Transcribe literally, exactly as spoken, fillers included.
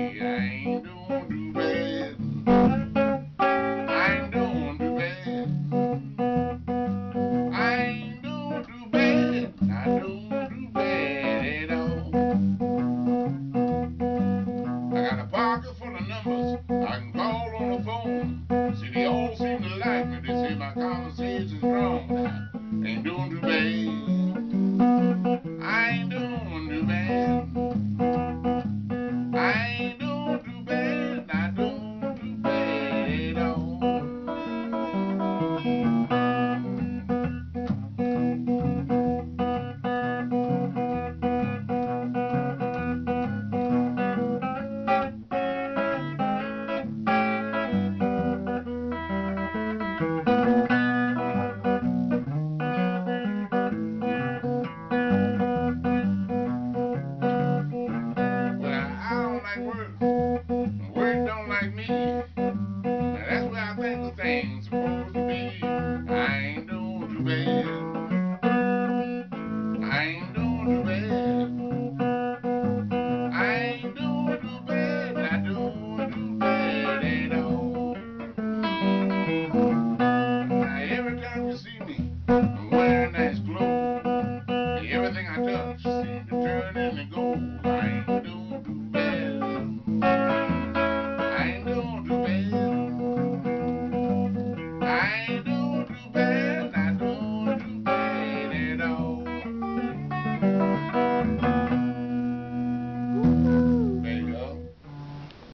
I ain't doing too bad. I ain't doing too bad. I ain't doing too bad. Not doing too bad at all. I got a pocket full of numbers.